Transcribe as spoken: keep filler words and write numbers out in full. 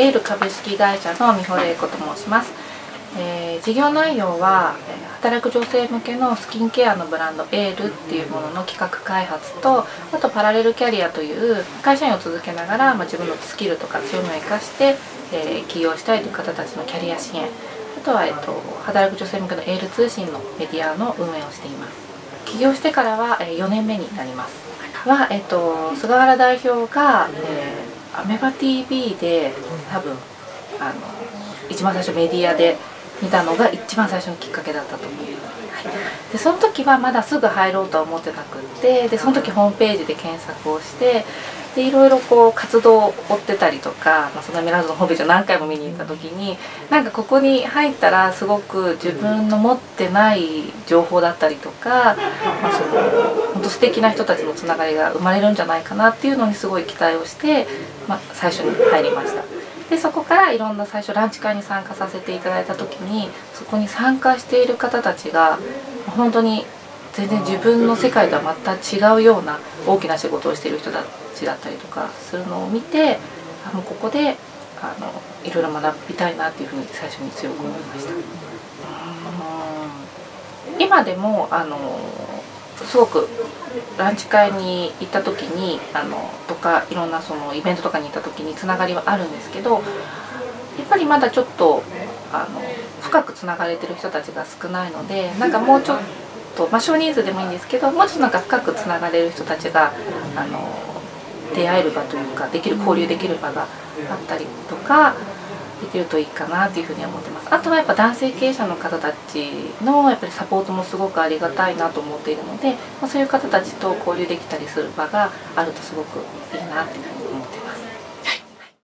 エール株式会社の三穂玲子と申します。えー、事業内容は働く女性向けのスキンケアのブランドエールっていうものの企画開発と、あとパラレルキャリアという会社員を続けながら、まあ、自分のスキルとか強みを生かして、えー、起業したいという方たちのキャリア支援、あとは、えっと、働く女性向けのエール通信のメディアの運営をしています。起業してからはよねんめになります。は、えっと、菅原代表が、えー、アメバ ティーブイ で多分あの一番最初メディアで見たのが一番最初のきっかけだったと思います。はい、でその時はまだすぐ入ろうとは思ってなくって、でその時ホームページで検索をして、でいろいろこう活動を追ってたりとか、まあ、そのミラーズのホームページを何回も見に行った時に、なんかここに入ったらすごく自分の持ってない情報だったりとか、まあ、その本当素敵な人たちのつながりが生まれるんじゃないかなっていうのにすごい期待をして、まあ、最初に入りました。でそこからいろんな最初ランチ会に参加させていただいた時に、そこに参加している方たちが本当に全然自分の世界とは全く違うような大きな仕事をしている人たちだったりとかするのを見て、あのここであのいろいろ学びたいなっていうふうに最初に強く思いました。うん今でもあのすごくランチ会に行った時にあのとかいろんなそのイベントとかに行った時につながりはあるんですけど、やっぱりまだちょっとあの深くつながれてる人たちが少ないので、なんかもうちょっと、まあ、少人数でもいいんですけど、もうちょっとなんか深くつながれる人たちがあの出会える場というか、できる交流できる場があったりとかできるといいかなというふうに思ってます。あとはやっぱ男性経営者の方たちのやっぱりサポートもすごくありがたいなと思っているので、まあ、そういう方たちと交流できたりする場があるとすごくいいなっていうふうに